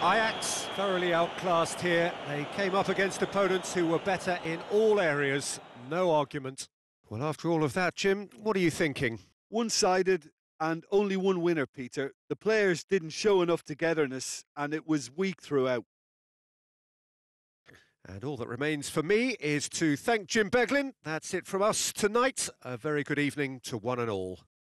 Ajax thoroughly outclassed here. They came up against opponents who were better in all areas. No argument. Well, after all of that, Jim, what are you thinking? One-sided and only one winner, Peter. The players didn't show enough togetherness and it was weak throughout. And all that remains for me is to thank Jim Beglin. That's it from us tonight. A very good evening to one and all.